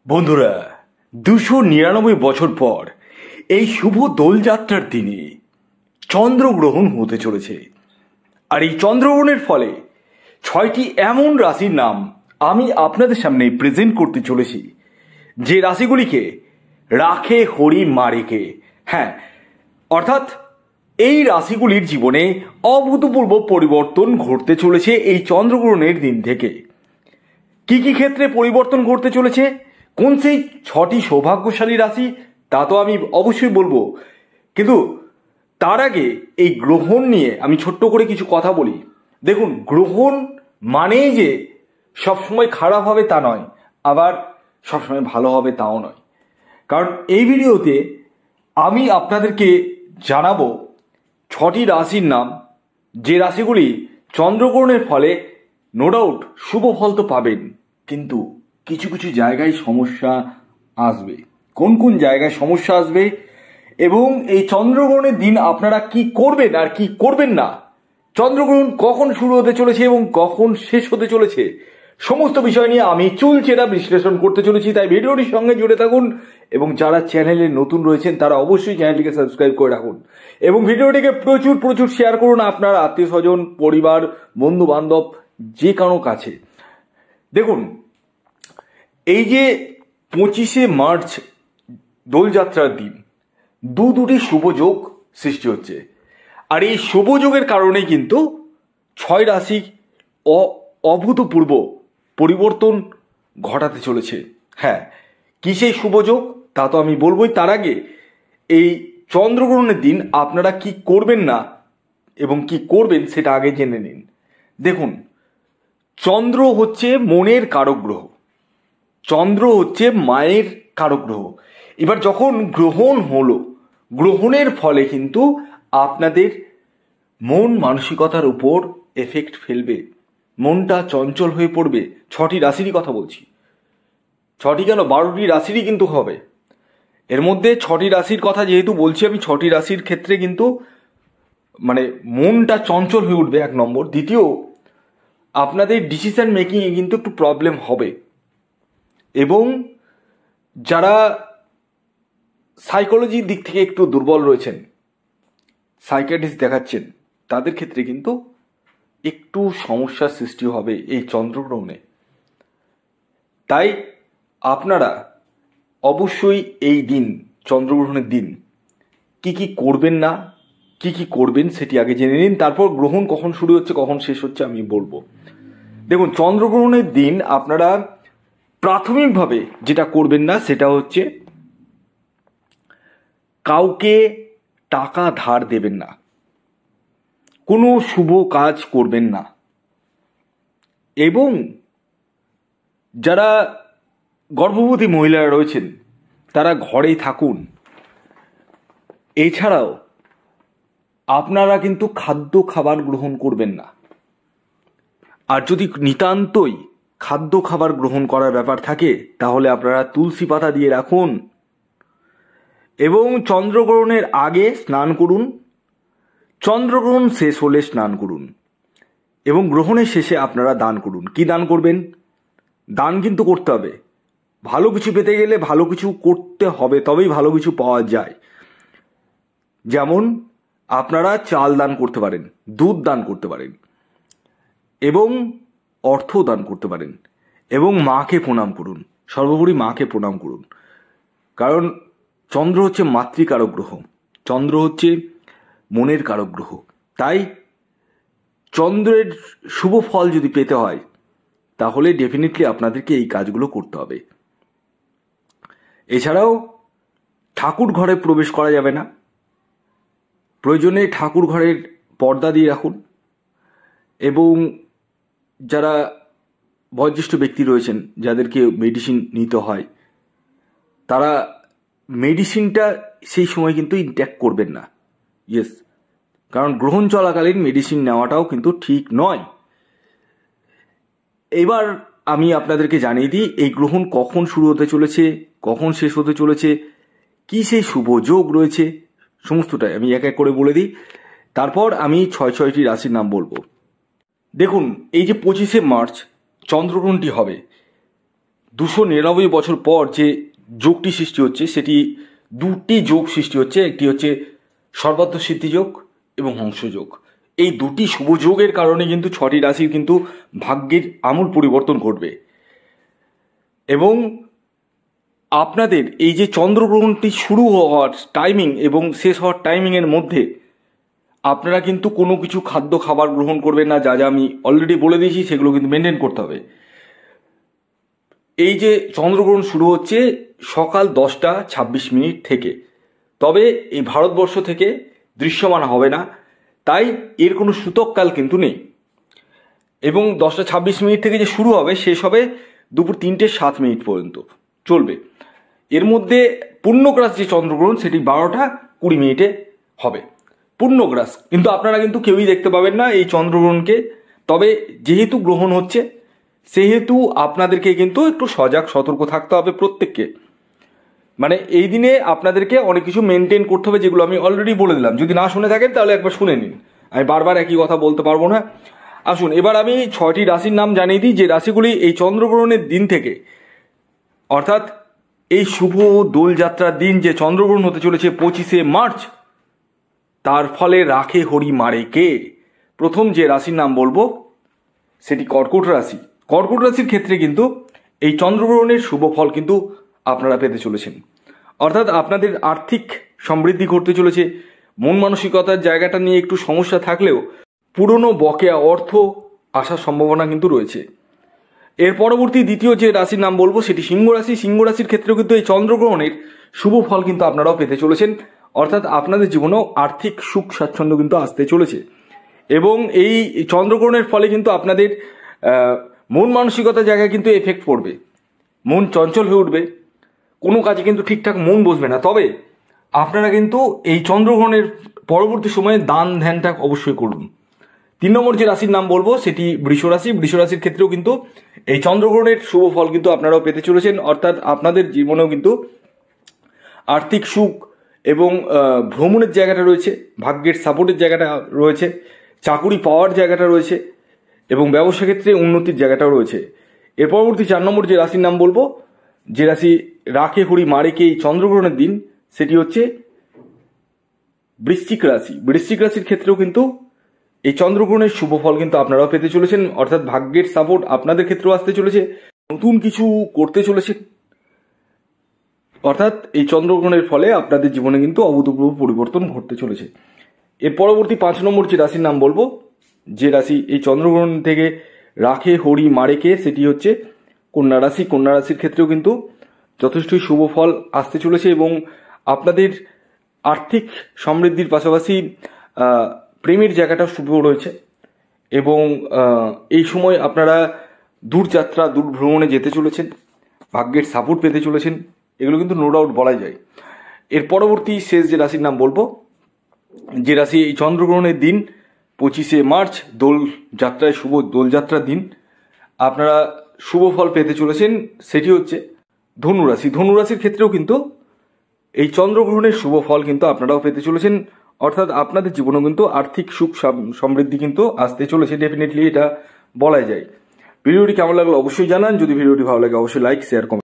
বন্ধুরা 299 বছর পর এই শুভ দোলযাত্রার দিনে চন্দ্রগ্রহণ হতে চলেছে। আর এই চন্দ্রগ্রহণের ফলে 6টি এমন রাশির নাম আমি আপনাদের সামনে প্রেজেন্ট করতে চলেছি, যে রাশিগুলিকে রাখে হরি মারেকে। হ্যাঁ, অর্থাৎ এই রাশিগুলির জীবনে অভূতপূর্ব পরিবর্তন ঘটতে চলেছে এই চন্দ্রগ্রহণের দিন থেকে। কি কি ক্ষেত্রে পরিবর্তন ঘটতে চলেছে, কোন সেই 6টি সৌভাগ্যশালী রাশি, তা তো আমি অবশ্যই বলবো, কিন্তু তার আগে এই গ্রহণ নিয়ে আমি ছোট্ট করে কিছু কথা বলি। দেখুন, গ্রহণ মানেই যে সবসময় খারাপ হবে তা নয়, আবার সবসময় ভালো হবে তাও নয়। কারণ এই ভিডিওতে আমি আপনাদেরকে জানাবো 6টি রাশির নাম, যে রাশিগুলি চন্দ্রগ্রহণের ফলে নো ডাউট শুভ ফল তো পাবেন, কিন্তু কিছু কিছু জায়গায় সমস্যা আসবে। কোন কোন জায়গায় সমস্যা আসবে এবং এই চন্দ্রগ্রহণের দিন আপনারা কি করবেন আর কি করবেন না, চন্দ্রগ্রহণ কখন শুরু হতে চলেছে এবং কখন শেষ হতে চলেছে, সমস্ত বিষয় নিয়ে আমি চুলচেরা বিশ্লেষণ করতে চলেছি। তাই ভিডিওটির সঙ্গে জুড়ে থাকুন এবং যারা চ্যানেলে নতুন রয়েছেন তারা অবশ্যই চ্যানেলটিকে সাবস্ক্রাইব করে রাখুন এবং ভিডিওটিকে প্রচুর প্রচুর শেয়ার করুন আপনার আত্মীয় স্বজন, পরিবার, বন্ধু বান্ধব, যে কারো কাছে। দেখুন, এই যে 25শে মার্চ দোলযাত্রার দিন দুটি শুভযোগ সৃষ্টি হচ্ছে, আর এই শুভযোগের কারণে কিন্তু 6 রাশি অভূতপূর্ব পরিবর্তন ঘটাতে চলেছে। হ্যাঁ, কি সেই শুভযোগ তা তো আমি বলবোই, তার আগে এই চন্দ্রগ্রহণের দিন আপনারা কি করবেন না এবং কি করবেন সেটা আগে জেনে নিন। দেখুন, চন্দ্র হচ্ছে মনের কারক গ্রহ, চন্দ্র হচ্ছে মায়ের কারক গ্রহ। এবার যখন গ্রহণ হলো, গ্রহণের ফলে কিন্তু আপনাদের মন মানসিকতার উপর এফেক্ট ফেলবে, মনটা চঞ্চল হয়ে পড়বে। 6টি রাশিরই কথা বলছি, 6টি কেন 12টি রাশিরই কিন্তু হবে। এর মধ্যে 6টি রাশির কথা যেহেতু বলছি আমি, 6টি রাশির ক্ষেত্রে কিন্তু মানে মনটা চঞ্চল হয়ে উঠবে, 1 নম্বর। দ্বিতীয়, আপনাদের ডিসিশন মেকিংয়ে কিন্তু একটু প্রবলেম হবে এবং যারা সাইকোলজির দিক থেকে একটু দুর্বল রয়েছেন, সাইকিয়াট্রিস্ট দেখাচ্ছেন, তাদের ক্ষেত্রে কিন্তু একটু সমস্যার সৃষ্টি হবে এই চন্দ্রগ্রহণে। তাই আপনারা অবশ্যই এই দিন, চন্দ্রগ্রহণের দিন, কি কি করবেন না, কি কি করবেন সেটি আগে জেনে নিন, তারপর গ্রহণ কখন শুরু হচ্ছে কখন শেষ হচ্ছে আমি বলবো। দেখুন, চন্দ্রগ্রহণের দিন আপনারা প্রাথমিকভাবে যেটা করবেন না সেটা হচ্ছে কাউকে টাকা ধার দেবেন না, কোনো শুভ কাজ করবেন না, এবং যারা গর্ভবতী মহিলারা রয়েছেন তারা ঘরেই থাকুন। এছাড়াও আপনারা কিন্তু খাবার গ্রহণ করবেন না, আর যদি নিতান্তই খাবার গ্রহণ করার ব্যাপার থাকে তাহলে আপনারা তুলসী পাতা দিয়ে রাখুন এবং চন্দ্রগ্রহণের আগে স্নান করুন, চন্দ্রগ্রহণ শেষ হলে স্নান করুন এবং গ্রহণের শেষে আপনারা দান করুন। কি দান করবেন? দান কিন্তু করতে হবে, ভালো কিছু পেতে গেলে ভালো কিছু করতে হবে, তবেই ভালো কিছু পাওয়া যায়। যেমন আপনারা চাল দান করতে পারেন, দুধ দান করতে পারেন এবং অর্থ দান করতে পারেন এবং মাকে প্রণাম করুন, সর্বোপরি মাকে প্রণাম করুন। কারণ চন্দ্র হচ্ছে মাতৃকারক গ্রহ, চন্দ্র হচ্ছে মনের কারক গ্রহ। তাই চন্দ্রের শুভ ফল যদি পেতে হয় তাহলে ডেফিনেটলি আপনাদেরকে এই কাজগুলো করতে হবে। এছাড়াও ঠাকুর ঘরে প্রবেশ করা যাবে না, প্রয়োজনে ঠাকুর ঘরের পর্দা দিয়ে রাখুন এবং যারা বয়োজ্যেষ্ঠ ব্যক্তি রয়েছেন যাদেরকে মেডিসিন নিতে হয়, তারা মেডিসিনটা সেই সময় কিন্তু ইনটেক করবেন না। ইয়েস, কারণ গ্রহণ চলাকালীন মেডিসিন নেওয়াটাও কিন্তু ঠিক নয়। এবার আমি আপনাদেরকে জানিয়ে দিই এই গ্রহণ কখন শুরু হতে চলেছে, কখন শেষ হতে চলেছে, কি সেই শুভ যোগ রয়েছে, সমস্তটাই আমি এক এক করে বলে দিই, তারপর আমি 6টি রাশির নাম বলবো। দেখুন, এই যে 25শে মার্চ চন্দ্রগ্রহণটি হবে, 299 বছর পর যে যোগটি সৃষ্টি হচ্ছে সেটি দুটি যোগ সৃষ্টি হচ্ছে। একটি হচ্ছে সর্বার্থ সিদ্ধি যোগ এবং হংসযোগ। এই দুটি শুভ যোগের কারণে কিন্তু 6টি রাশির কিন্তু ভাগ্যের আমূল পরিবর্তন ঘটবে। এবং আপনাদের এই যে চন্দ্রগ্রহণটি শুরু হওয়ার টাইমিং এবং শেষ হওয়ার টাইমিংয়ের মধ্যে আপনারা কিন্তু কোনো কিছু খাদ্য খাবার গ্রহণ করবেন না। যা যা আমি অলরেডি বলে দিয়েছি সেগুলো কিন্তু মেনটেন করতে হবে। এই যে চন্দ্রগ্রহণ শুরু হচ্ছে সকাল 10:26 থেকে, তবে এই ভারতবর্ষ থেকে দৃশ্যমান হবে না, তাই এর কোনো সূতককাল কিন্তু নেই। এবং 10:26 থেকে যে শুরু হবে শেষ হবে দুপুর 3:07 পর্যন্ত চলবে। এর মধ্যে পূর্ণগ্রাস যে চন্দ্রগ্রহণ সেটি 12:20 হবে পূর্ণগ্রাস, কিন্তু আপনারা কিন্তু কেউই দেখতে পাবেন না এই চন্দ্রগ্রহণকে। তবে যেহেতু গ্রহণ হচ্ছে সেহেতু আপনাদেরকে কিন্তু একটু সজাগ সতর্ক থাকতে হবে প্রত্যেককে। মানে এই দিনে আপনাদেরকে অনেক কিছু মেনটেন করতে হবে, যেগুলো আমি অলরেডি বলে দিলাম। যদি না শুনে থাকেন তাহলে একবার শুনে নিন, আমি বারবার একই কথা বলতে পারবো না। আসুন এবার আমি 6টি রাশির নাম জানিয়ে দিই, যে রাশিগুলি এই চন্দ্রগ্রহণের দিন থেকে, অর্থাৎ এই শুভ দোলযাত্রার দিন যে চন্দ্রগ্রহণ হতে চলেছে 25শে মার্চ, তার ফলে রাখে হরি মারে কে। প্রথম যে রাশির নাম বলবো সেটি কর্কট রাশি। কর্কট রাশির ক্ষেত্রে কিন্তু এই চন্দ্রগ্রহণের শুভ ফল কিন্তু আপনারা পেতে চলেছেন। অর্থাৎ আপনাদের আর্থিক সমৃদ্ধি ঘটতে চলেছে। মন মানসিকতার জায়গাটা নিয়ে একটু সমস্যা থাকলেও পুরনো বকেয়া অর্থ আসার সম্ভাবনা কিন্তু রয়েছে। এর পরবর্তী দ্বিতীয় যে রাশির নাম বলবো সেটি সিংহ রাশি। সিংহ রাশির ক্ষেত্রেও কিন্তু এই চন্দ্রগ্রহণের শুভ ফল কিন্তু আপনারাও পেতে চলেছেন। অর্থাৎ আপনাদের জীবনেও আর্থিক সুখ স্বাচ্ছন্দ্য কিন্তু আসতে চলেছে। এবং এই চন্দ্রগ্রহণের ফলে কিন্তু আপনাদের মন মানসিকতার জায়গায় কিন্তু এফেক্ট পড়বে। মন চঞ্চল হয়ে উঠবে, কোনো কাজে কিন্তু ঠিকঠাক মন বসবে না। তবে আপনারা কিন্তু এই চন্দ্রগ্রহণের পরবর্তী সময়ে দান ধ্যানটা অবশ্যই করুন। 3 নম্বর যে রাশির নাম বলবো সেটি বৃষ রাশি। বৃষ রাশির ক্ষেত্রেও কিন্তু এই চন্দ্রগ্রহণের শুভ ফল কিন্তু আপনারাও পেতে চলেছেন। অর্থাৎ আপনাদের জীবনেও কিন্তু আর্থিক সুখ এবং ভ্রমণের জায়গাটা রয়েছে, ভাগ্যের সাপোর্টের জায়গাটা রয়েছে, চাকুরি পাওয়ার জায়গাটা রয়েছে এবং ব্যবসা ক্ষেত্রে উন্নতির জায়গাটাও রয়েছে। এর পরবর্তী 4 নম্বর যে রাশির নাম বলবো, যে রাশি রাখে হরি মারেকে এই চন্দ্রগ্রহণের দিন, সেটি হচ্ছে বৃশ্চিক রাশি। বৃশ্চিক রাশির ক্ষেত্রেও কিন্তু এই চন্দ্রগ্রহণের শুভ ফল কিন্তু আপনারাও পেতে চলেছেন। অর্থাৎ ভাগ্যের সাপোর্ট আপনাদের ক্ষেত্রেও আসতে চলেছে, নতুন কিছু করতে চলেছে। অর্থাৎ এই চন্দ্রগ্রহণের ফলে আপনাদের জীবনে কিন্তু অভূতপূর্ব পরিবর্তন ঘটতে চলেছে। এর পরবর্তী 5 নম্বর যে রাশির নাম বলবো, যে রাশি এই চন্দ্রগ্রহণ থেকে রাখে হরি মারেকে, সেটি হচ্ছে কন্যা রাশি। কন্যা রাশির ক্ষেত্রেও কিন্তু যথেষ্টই শুভ ফল আসতে চলেছে এবং আপনাদের আর্থিক সমৃদ্ধির পাশাপাশি প্রেমের জায়গাটা শুভ রয়েছে। এবং এই সময় আপনারা দূরযাত্রা দূর ভ্রমণে যেতে চলেছেন, ভাগ্যের সাপোর্ট পেতে চলেছেন, এগুলো কিন্তু নো ডাউট বলাই যায়। এর পরবর্তী শেষ যে রাশির নাম বলবো, যে রাশি এই চন্দ্রগ্রহণের দিন 25শে মার্চ দোলযাত্রায়, শুভ দোলযাত্রার দিন আপনারা শুভ ফল পেতে চলেছেন, সেটি হচ্ছে ধনুরাশি। ধনুরাশির ক্ষেত্রেও কিন্তু এই চন্দ্রগ্রহণের শুভ ফল কিন্তু আপনারাও পেতে চলেছেন। অর্থাৎ আপনাদের জীবনেও কিন্তু আর্থিক সুখ সমৃদ্ধি কিন্তু আসতে চলেছে, ডেফিনেটলি এটা বলা যায়। ভিডিওটি কেমন লাগলো অবশ্যই জানান। যদি ভিডিওটি ভালো লাগে অবশ্যই লাইক, শেয়ার, কমেন্ট।